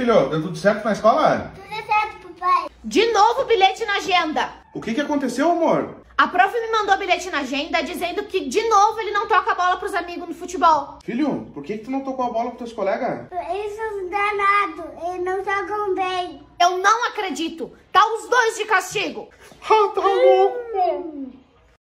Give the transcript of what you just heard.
filho? Deu tudo certo na escola? Tudo certo, papai. De novo bilhete na agenda. O que aconteceu, amor? A prof me mandou bilhete na agenda dizendo que de novo ele não toca a bola pros amigos no futebol. Filho, por que tu não tocou a bola com teus colegas? Eles são danados, eles não jogam bem. Eu não acredito. Tá os dois de castigo. Ah, tá louco.